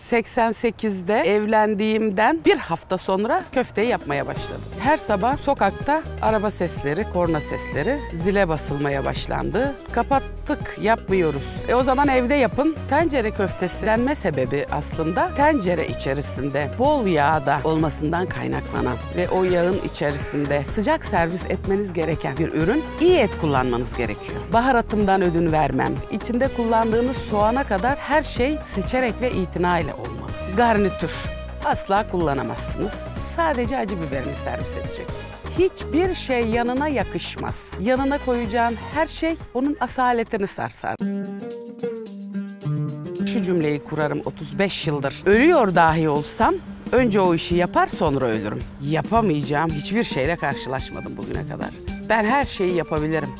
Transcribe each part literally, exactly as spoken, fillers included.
seksen sekizde evlendiğimden bir hafta sonra köfteyi yapmaya başladım. Her sabah sokakta araba sesleri, korna sesleri, zile basılmaya başlandı. Kapattık, yapmıyoruz. E o zaman evde yapın. Tencere köftesi denme sebebi aslında tencere içerisinde bol yağda olmasından kaynaklanan ve o yağın içerisinde sıcak servis etmeniz gereken bir ürün. İyi et kullanmanız gerekiyor. Baharatımdan ödün vermem. İçinde kullandığınız soğana kadar her şey seçerek ve itina ile olmalı. Garnitür asla kullanamazsınız. Sadece acı biberini servis edeceksiniz. Hiçbir şey yanına yakışmaz. Yanına koyacağın her şey onun asaletini sarsar. Şu cümleyi kurarım otuz beş yıldır. Ölüyor dahi olsam önce o işi yapar sonra ölürüm. Yapamayacağım hiçbir şeyle karşılaşmadım bugüne kadar. Ben her şeyi yapabilirim.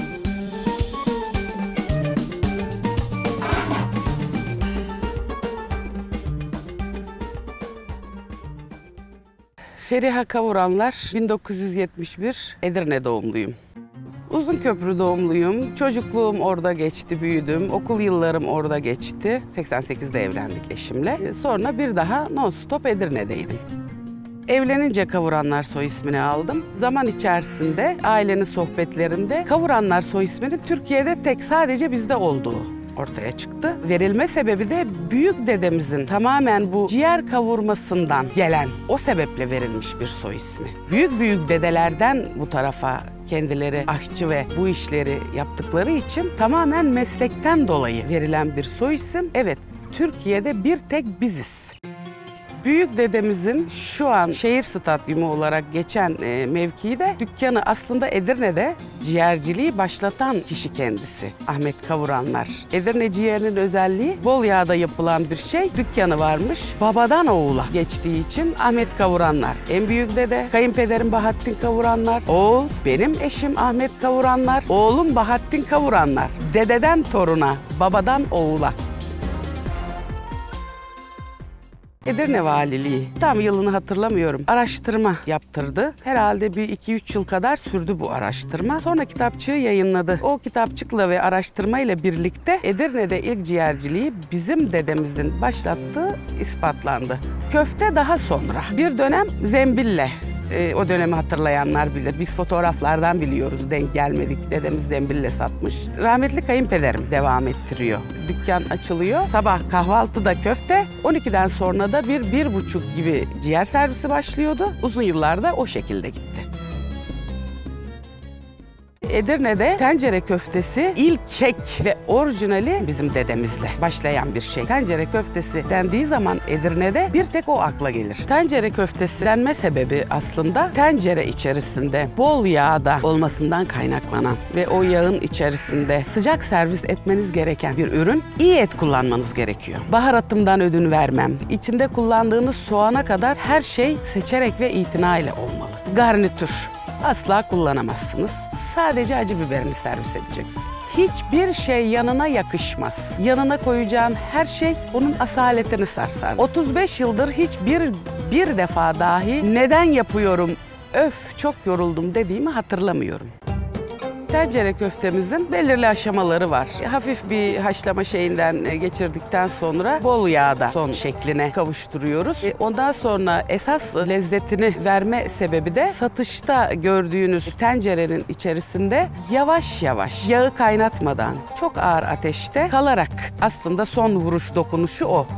Feriha Kavuranlar, bin dokuz yüz yetmiş bir, Edirne doğumluyum. Uzunköprü doğumluyum. Çocukluğum orada geçti, büyüdüm. Okul yıllarım orada geçti. seksen sekizde evlendik eşimle. Sonra bir daha non-stop Edirne'deydim. Evlenince Kavuranlar soy ismini aldım. Zaman içerisinde ailenin sohbetlerinde Kavuranlar soy isminin Türkiye'de tek sadece bizde olduğu ortaya çıktı. Verilme sebebi de büyük dedemizin tamamen bu ciğer kavurmasından gelen, o sebeple verilmiş bir soy ismi. Büyük büyük dedelerden bu tarafa kendileri aşçı ve bu işleri yaptıkları için tamamen meslekten dolayı verilen bir soy isim. Evet, Türkiye'de bir tek biziz. Büyük dedemizin şu an şehir stadyumu olarak geçen e, mevkii de dükkanı aslında Edirne'de ciğerciliği başlatan kişi kendisi. Ahmet Kavuranlar. Edirne ciğerinin özelliği bol yağda yapılan bir şey. Dükkanı varmış. Babadan oğula geçtiği için Ahmet Kavuranlar. En büyük dede kayınpederim Bahattin Kavuranlar. Oğul benim eşim Ahmet Kavuranlar. Oğlum Bahattin Kavuranlar. Dededen toruna, babadan oğula. Edirne Valiliği, tam yılını hatırlamıyorum, araştırma yaptırdı. Herhalde bir iki üç yıl kadar sürdü bu araştırma. Sonra kitapçığı yayınladı. O kitapçıkla ve araştırmayla birlikte Edirne'de ilk ciğerciliği bizim dedemizin başlattığı ispatlandı. Köfte daha sonra. Bir dönem zembille. E, o dönemi hatırlayanlar bilir. Biz fotoğraflardan biliyoruz, denk gelmedik. Dedemiz zembille satmış. Rahmetli kayınpederim devam ettiriyor. Dükkan açılıyor. Sabah kahvaltıda köfte, on ikiden sonra da bir, bir buçuk gibi ciğer servisi başlıyordu. Uzun yıllarda o şekilde gitti. Edirne'de tencere köftesi ilk kek ve orijinali bizim dedemizle başlayan bir şey. Tencere köftesi dendiği zaman Edirne'de bir tek o akla gelir. Tencere köftesi denme sebebi aslında tencere içerisinde bol yağda olmasından kaynaklanan ve o yağın içerisinde sıcak servis etmeniz gereken bir ürün. İyi et kullanmanız gerekiyor. Baharatımdan ödün vermem. İçinde kullandığınız soğana kadar her şey seçerek ve itina ile olmalı. Garnitür asla kullanamazsınız. Sadece acı biberini servis edeceksiniz. Hiçbir şey yanına yakışmaz. Yanına koyacağın her şey onun asaletini sarsar. otuz beş yıldır hiçbir bir defa dahi neden yapıyorum, öf çok yoruldum dediğimi hatırlamıyorum. Tencere köftemizin belirli aşamaları var. Hafif bir haşlama şeyinden geçirdikten sonra bol yağda son şekline kavuşturuyoruz. Ondan sonra esas lezzetini verme sebebi de satışta gördüğünüz tencerenin içerisinde yavaş yavaş yağı kaynatmadan çok ağır ateşte kalarak aslında son vuruş dokunuşu o.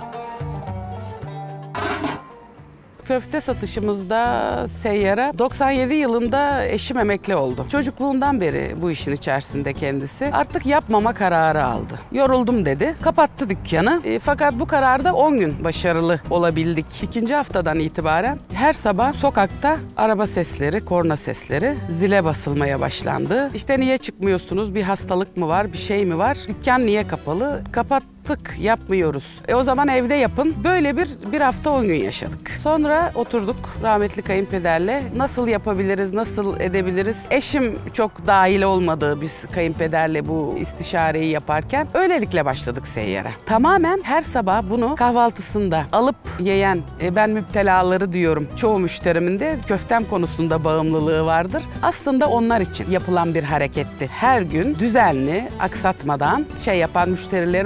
Köfte satışımızda seyyara doksan yedi yılında eşim emekli oldu. Çocukluğundan beri bu işin içerisinde kendisi. Artık yapmama kararı aldı. Yoruldum dedi. Kapattı dükkanı. E, fakat bu kararda on gün başarılı olabildik. İkinci haftadan itibaren her sabah sokakta araba sesleri, korna sesleri, zile basılmaya başlandı. İşte niye çıkmıyorsunuz? Bir hastalık mı var? Bir şey mi var? Dükkan niye kapalı? Kapat. Yapmıyoruz. E o zaman evde yapın. Böyle bir bir hafta on gün yaşadık. Sonra oturduk rahmetli kayınpederle. Nasıl yapabiliriz, nasıl edebiliriz? Eşim çok dahil olmadı biz kayınpederle bu istişareyi yaparken. Öylelikle başladık seyyara. Tamamen her sabah bunu kahvaltısında alıp yiyen, e ben müptelaları diyorum. Çoğu müşterimin de köftem konusunda bağımlılığı vardır. Aslında onlar için yapılan bir hareketti. Her gün düzenli, aksatmadan şey yapan müşterilerim var. O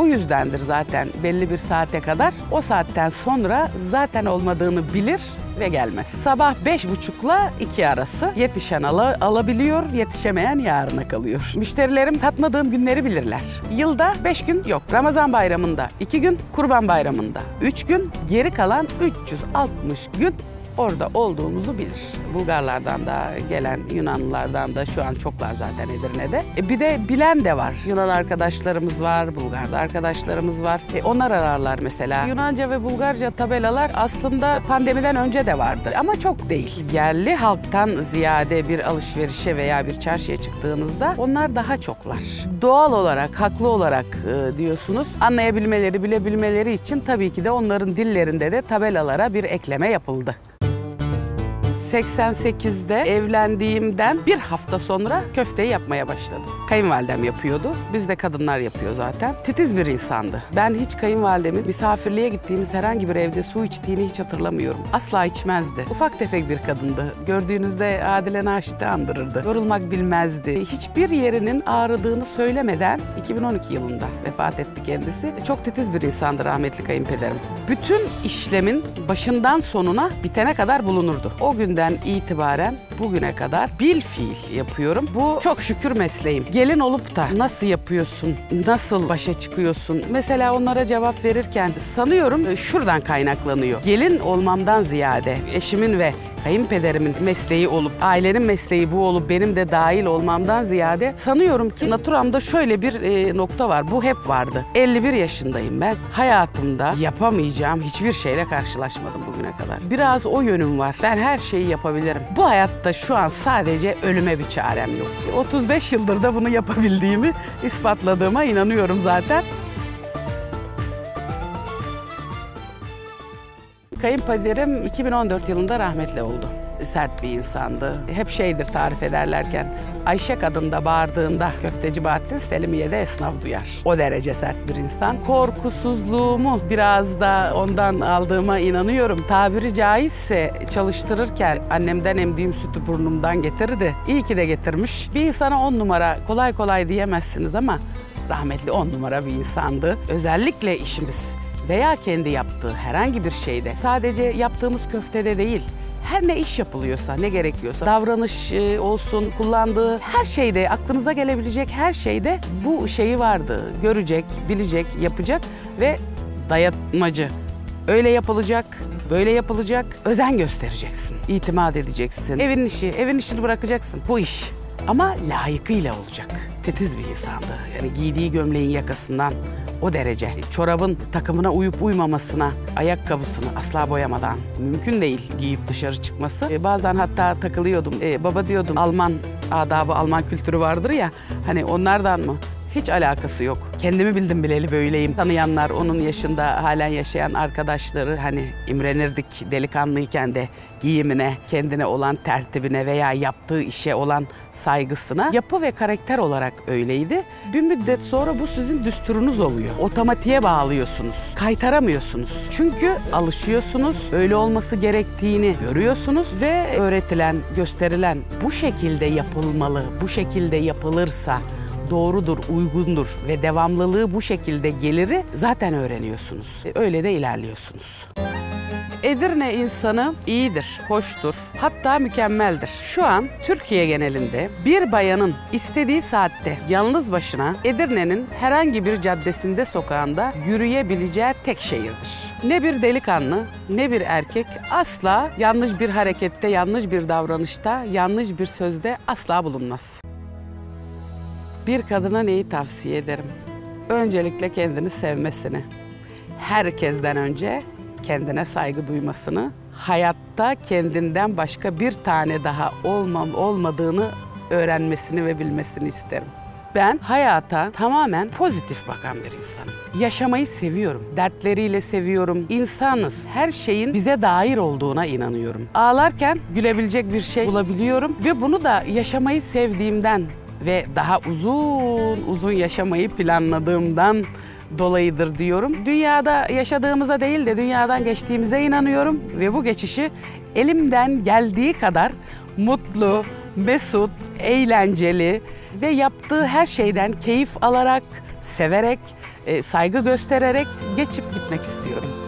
O yüzdendir zaten belli bir saate kadar. O saatten sonra zaten olmadığını bilir ve gelmez. Sabah beş buçukla iki arası yetişen ala, alabiliyor, yetişemeyen yarına kalıyor. Müşterilerim satmadığım günleri bilirler. Yılda beş gün yok. Ramazan bayramında iki gün, Kurban bayramında üç gün, geri kalan üç yüz altmış gün orada olduğumuzu bilir. Bulgarlardan da gelen, Yunanlılardan da şu an çoklar zaten Edirne'de. E bir de bilen de var. Yunan arkadaşlarımız var, Bulgar'da arkadaşlarımız var. E onlar ararlar mesela. Yunanca ve Bulgarca tabelalar aslında pandemiden önce de vardı ama çok değil. Yerli halktan ziyade bir alışverişe veya bir çarşıya çıktığınızda onlar daha çoklar. Doğal olarak, haklı olarak e, diyorsunuz. Anlayabilmeleri, bilebilmeleri için tabii ki de onların dillerinde de tabelalara bir ekleme yapıldı. seksen sekizde evlendiğimden bir hafta sonra köfteyi yapmaya başladım. Kayınvalidem yapıyordu. Biz de kadınlar yapıyor zaten. Titiz bir insandı. Ben hiç kayınvalidemin misafirliğe gittiğimiz herhangi bir evde su içtiğini hiç hatırlamıyorum. Asla içmezdi. Ufak tefek bir kadındı. Gördüğünüzde Adile Naşit'i andırırdı. Yorulmak bilmezdi. Hiçbir yerinin ağrıdığını söylemeden iki bin on iki yılında vefat etti kendisi. Çok titiz bir insandı rahmetli kayınpederim. Bütün işlemin başından sonuna bitene kadar bulunurdu. O günden itibaren bugüne kadar bil fiil yapıyorum. Bu çok şükür mesleğim. Gelin olup da nasıl yapıyorsun, nasıl başa çıkıyorsun? Mesela onlara cevap verirken sanıyorum şuradan kaynaklanıyor. Gelin olmamdan ziyade eşimin ve kayınpederimin mesleği olup, ailenin mesleği bu olup benim de dahil olmamdan ziyade sanıyorum ki naturamda şöyle bir e, nokta var. Bu hep vardı. elli bir yaşındayım ben. Hayatımda yapamayacağım hiçbir şeyle karşılaşmadım bugüne kadar. Biraz o yönüm var. Ben her şeyi yapabilirim. Bu hayatta şu an sadece ölüme bir çarem yok. otuz beş yıldır da bunu yapabildiğimi ispatladığıma inanıyorum zaten. Kayınpederim iki bin on dört yılında rahmetli oldu. Sert bir insandı. Hep şeydir tarif ederlerken, Ayşe kadında bağırdığında köfteci Bahattin Selimiye'de esnaf duyar. O derece sert bir insan. Korkusuzluğumu biraz da ondan aldığıma inanıyorum. Tabiri caizse çalıştırırken annemden emdiğim sütü burnumdan getirirdi. İyi ki de getirmiş. Bir insana on numara kolay kolay diyemezsiniz ama rahmetli on numara bir insandı. Özellikle işimiz veya kendi yaptığı herhangi bir şeyde, sadece yaptığımız köftede değil, her ne iş yapılıyorsa, ne gerekiyorsa, davranış olsun, kullandığı her şeyde, aklınıza gelebilecek her şeyde bu şeyi vardı. Görecek, bilecek, yapacak ve dayatmacı. Öyle yapılacak, böyle yapılacak, özen göstereceksin, itimat edeceksin. Evin işi, evin işini bırakacaksın. Bu iş. Ama layıkıyla olacak. Titiz bir insandı. Yani giydiği gömleğin yakasından o derece. Çorabın takımına uyup uymamasına, ayakkabısını asla boyamadan mümkün değil giyip dışarı çıkması. Ee, bazen hatta takılıyordum. Ee, baba diyordum, Alman adabı, Alman kültürü vardır ya, hani onlardan mı? Hiç alakası yok. Kendimi bildim bileli böyleyim. Tanıyanlar, onun yaşında halen yaşayan arkadaşları hani imrenirdik delikanlıyken de giyimine, kendine olan tertibine veya yaptığı işe olan saygısına. Yapı ve karakter olarak öyleydi. Bir müddet sonra bu sizin düsturunuz oluyor. Otomatiğe bağlıyorsunuz. Kaytaramıyorsunuz. Çünkü alışıyorsunuz. Öyle olması gerektiğini görüyorsunuz ve öğretilen, gösterilen bu şekilde yapılmalı, bu şekilde yapılırsa doğrudur, uygundur ve devamlılığı bu şekilde geliri zaten öğreniyorsunuz. Öyle de ilerliyorsunuz. Edirne insanı iyidir, hoştur, hatta mükemmeldir. Şu an Türkiye genelinde bir bayanın istediği saatte yalnız başına Edirne'nin herhangi bir caddesinde, sokağında yürüyebileceği tek şehirdir. Ne bir delikanlı, ne bir erkek asla yanlış bir harekette, yanlış bir davranışta, yanlış bir sözde asla bulunmaz. Bir kadına neyi tavsiye ederim? Öncelikle kendini sevmesini, herkesten önce kendine saygı duymasını, hayatta kendinden başka bir tane daha olmam olmadığını öğrenmesini ve bilmesini isterim. Ben hayata tamamen pozitif bakan bir insanım. Yaşamayı seviyorum, dertleriyle seviyorum. İnsanız, her şeyin bize dair olduğuna inanıyorum. Ağlarken gülebilecek bir şey bulabiliyorum ve bunu da yaşamayı sevdiğimden ve daha uzun uzun yaşamayı planladığımdan dolayıdır diyorum. Dünyada yaşadığımıza değil de dünyadan geçtiğimize inanıyorum ve bu geçişi elimden geldiği kadar mutlu, mesut, eğlenceli ve yaptığı her şeyden keyif alarak, severek e, saygı göstererek geçip gitmek istiyorum.